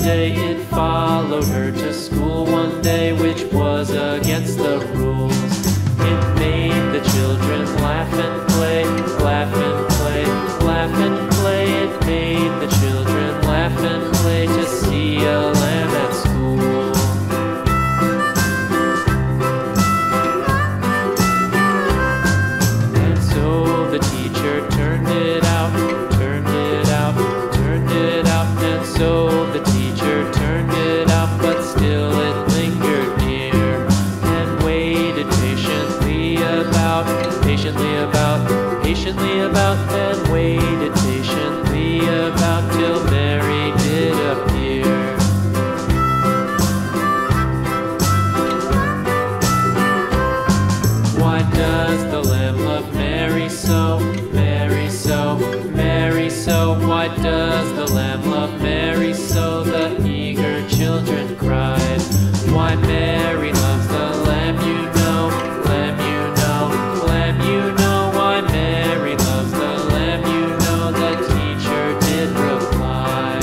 day. It followed her to school one day, which was against the rules. It made the children laugh and play, laugh and play, laugh and play. It made the children laugh and play to see a lamb at school. And so the teacher turned it out, turned it out, turned it out. And so the teacher turned it out, but still it lingered near and waited patiently about, patiently about, patiently about, and waited patiently about till Mary did appear. Why does the lamb love Mary so, Mary so, Mary so? Why does the lamb love Mary so? The eager children cried. Why Mary loves the lamb, you know, lamb, you know, lamb, you know. Why Mary loves the lamb, you know, the teacher did reply.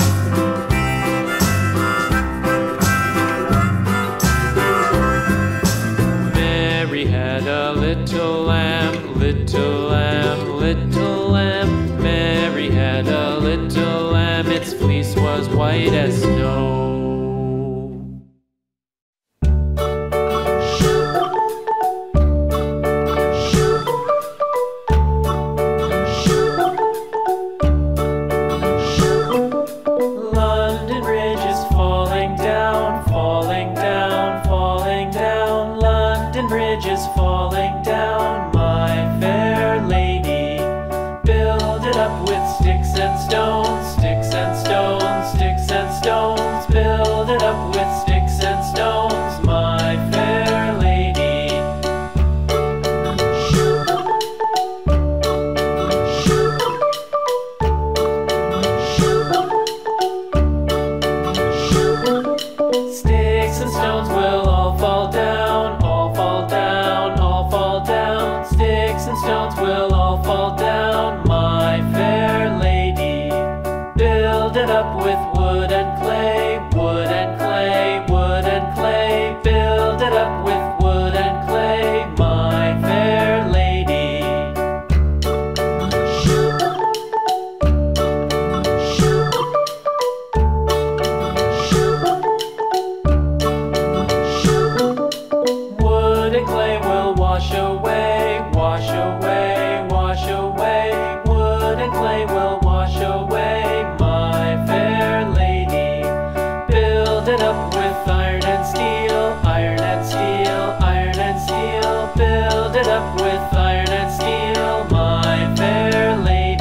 Mary had a little lamb, little lamb, little lamb. Mary had a little lamb, its fleece was white as snow. London Bridge is falling down, falling down, falling down. London Bridge is falling down, my fair lady. Build it up with sticks and stones, sticks and stones, sticks and stones. Build it up with sticks and stones, my fair lady. Sticks and stones will all fall down, all fall down, all fall down. Sticks and stones will all fall down, my fair lady. Build it up with wood and clay, wood and clay, wood and clay. Build it up with wood and clay, my fair lady. Wood and clay will wash away, wash away, wash away. Wood and clay will wash away, my fair lady. Build it up with iron and steel, iron and steel, iron and steel. Build it up with iron and steel, my fair lady.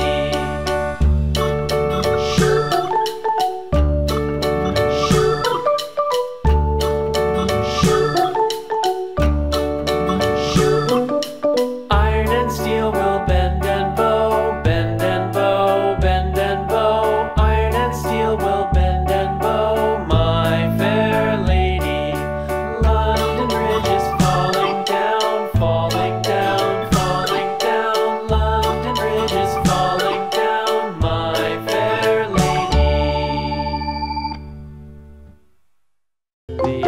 Iron and steel will bend and bow, bend and bow, bend and bow. Iron and steel will bend and bow, my fair lady. London Bridge is falling down, falling down, falling down. London Bridge is falling down, my fair lady. The